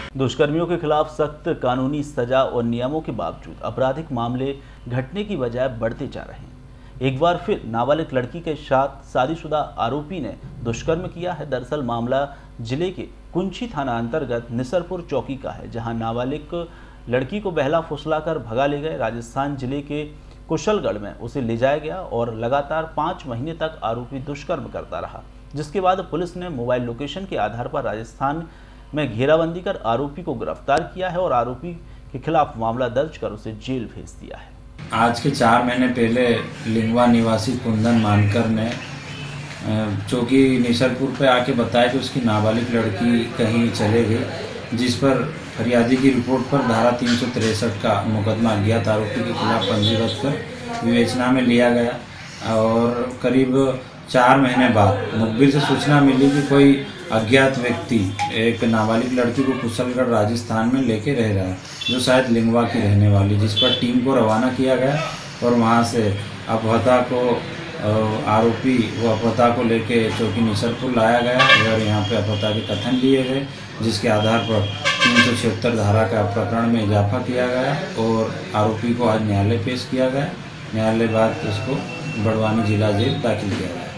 दुष्कर्मियों के खिलाफ सख्त कानूनी सजा और नियमों के बावजूद आपराधिक मामले घटने की बजाय बढ़ते जा रहे हैं। एक बार फिर नाबालिग लड़की के साथ शादीशुदा आरोपी ने दुष्कर्म किया है। दरअसल मामला जिले के कुंची थाना अंतर्गत निसरपुर चौकी का है, जहां नाबालिग लड़की को बहला फुसलाकर भगा ले गए। राजस्थान जिले के कुशलगढ़ में उसे ले जाया गया और लगातार 5 महीने तक आरोपी दुष्कर्म करता रहा, जिसके बाद पुलिस ने मोबाइल लोकेशन के आधार पर राजस्थान में घेराबंदी कर आरोपी को गिरफ्तार किया है और आरोपी के खिलाफ मामला दर्ज कर उसे जेल भेज दिया है। आज के 4 महीने पहले लिंगवा निवासी कुंदन मानकर ने चौकी निसरपुर पे आके बताया कि उसकी नाबालिग लड़की कहीं चले गई, जिस पर फरियादी की रिपोर्ट पर धारा 363 का मुकदमा अज्ञात आरोपी के खिलाफ पंजीबद्ध कर विवेचना में लिया गया। और करीब 4 महीने बाद मुखबिर से सूचना मिली कि कोई अज्ञात व्यक्ति एक नाबालिग लड़की को कुशलगढ़ राजस्थान में लेके रह रहा है, जो शायद लिंगवा की रहने वाली, जिस पर टीम को रवाना किया गया और वहां से अपहृता को आरोपी वो अपहृता को लेके चौकी निसरपुर लाया गया और यहाँ पे अपहृता के कथन लिए गए, जिसके आधार पर 376 धारा का प्रकरण में इजाफा किया गया और आरोपी को आज न्यायालय पेश किया गया। न्यायालय बाद उसको बड़वानी जिला जेल दाखिल किया गया।